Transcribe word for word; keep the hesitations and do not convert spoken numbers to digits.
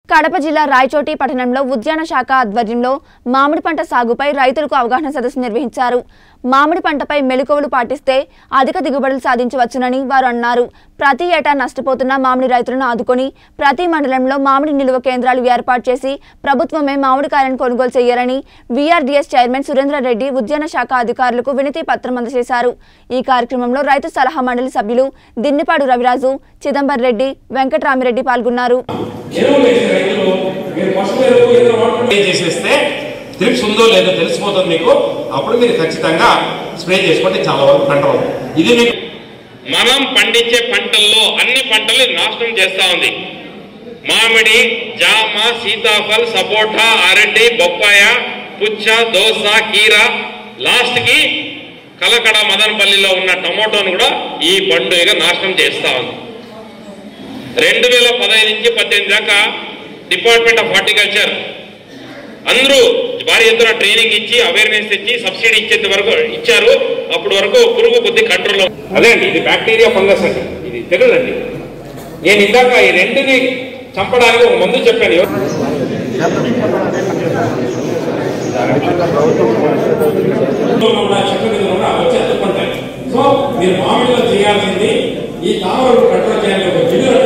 కడప జిల్లా రాయచోటి పట్టణంలో ఉద్యాన శాఖ ఆధ్వర్యంలో మామిడి పంట సాగుపై రైతులకు అవగాహన సదస్సు నిర్వహించారు. మామిడి పంటపై మెళకువలు పాటిస్తే అధిక దిగుబడులు సాధించవచ్చునని వారు అన్నారు. ప్రతి ఏటా నష్టపోతున్న మామిడి రైతులను ఆదుకొని ప్రతి మండలంలో మామిడి నిల్వ కేంద్రాలు ఏర్పాటు చేసి ప్రభుత్వమే మామిడికాయలను కొనుగోలు చేయాలని వీఆర్డీఎస్ చైర్మన్ సురేంద్ర రెడ్డి ఉద్యాన శాఖ అధికారులకు వినతి పత్రం అందజేశారు. ఈ కార్యక్రమంలో రైతు సలహా మండలి సభ్యులు దిన్నిపాడు రవిరాజు, చిదంబర్ రెడ్డి, వెంకటరామిరెడ్డి పాల్గొన్నారు. ట్రిప్స్ ఉందో లేదో తెలిసిపోతుంది మీకు. అప్పుడు మీరు ఖచ్చితంగా స్ప్రే చేసుకుంటే చాలా వరకు కంట్రోల్. ఇది మీకు మనం పండించే పంటల్లో అన్ని పంటలు నాశనం చేస్తా ఉంది. మామిడి, జామ, సీతాఫల్, సపోటా, అరటి, బొప్పాయ, పుచ్చ, దోస, కీర, లాస్ట్ కి కలకడ మదనపల్లిలో ఉన్న టమోటోను కూడా ఈ పండుగ నాశనం చేస్తా ఉంది. రెండు వేల పదహైదు నుంచి పద్దెనిమిది దాకా డిపార్ట్మెంట్ ఆఫ్ హార్టికల్చర్ అందరూ భారీ ఎత్తున ట్రైనింగ్ ఇచ్చి అవేర్నెస్ ఇచ్చి సబ్సిడీ ఇచ్చేంత వరకు ఇచ్చారు. అప్పటి వరకు పురుగు కొద్ది కంట్రోల్లో. అదే అండి, ఇది బ్యాక్టీరియా, ఫంగస్ అండి, ఇది తెగులండి. నేను ఇందాక ఈ రెండుని చంపడానికి ఒక మందు చెప్పాను. సో మీరు మామిడిలో చేయాల్సింది ఈ తామరలు కంట్రోల్ చేయాలి.